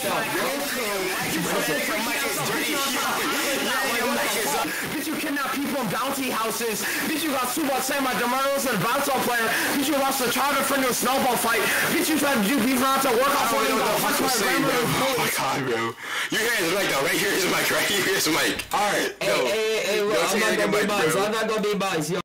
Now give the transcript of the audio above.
Bitch, you kidnap people in bounty houses. Bitch, you got super upset my DeMarcos and a basketball player. Bitch, you lost a child in front of a snowball fight. Bitch, you tried to do beef around to work off for you. Oh my god, bro. Your hair is mic though. Right here is mic. Right here is mic. Alright. Hey, I'm not gonna be biased. I'm not gonna be biased, yo.